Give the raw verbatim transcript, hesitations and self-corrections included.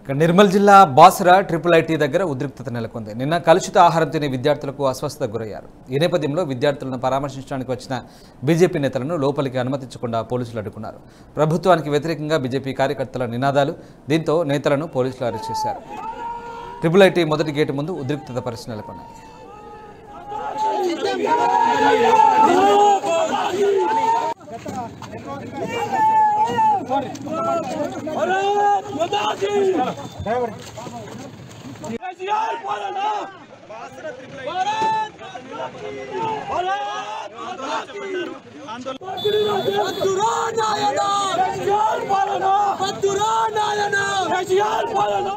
నిర్మల్ జిల్లా Basara triple IT దగ్గర ఉద్రిక్తత నెలకొంది. నిన్న కలుషిత ఆహారం తినే విద్యార్థులకు అస్వస్థతకు గురయ్యారు. ఈ నేపథ్యంలో విద్యార్థులను పరామర్శించడానికి వచ్చిన బీజేపీ నేతలను లోపలికి అనుమతించకుండా పోలీసులు అడ్డుకున్నారు. ప్రభుత్వానికి వ్యతిరేకంగా బీజేపీ కార్యకర్తల నినాదాలు, దీంతో నేతలను పోలీసులు అరెస్ట్ చేశారు. ట్రిపుల్ ఐటీ మొదటి గేటు ముందు ఉద్రిక్తత పరిస్థితి నెలకొన్నాయి. ఆందోళన